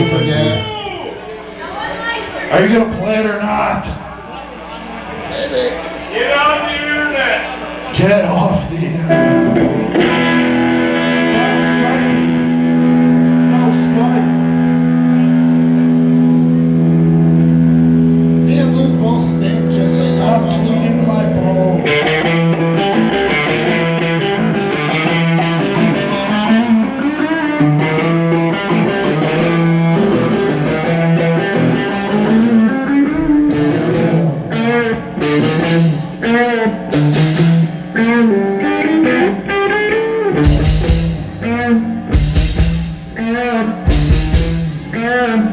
forget. Are you gonna play it or not? Maybe. Get on the internet. Get off the internet. Stop Skyping. No Skype. Me and Luke both stink just Stop tweeting my balls. Yeah.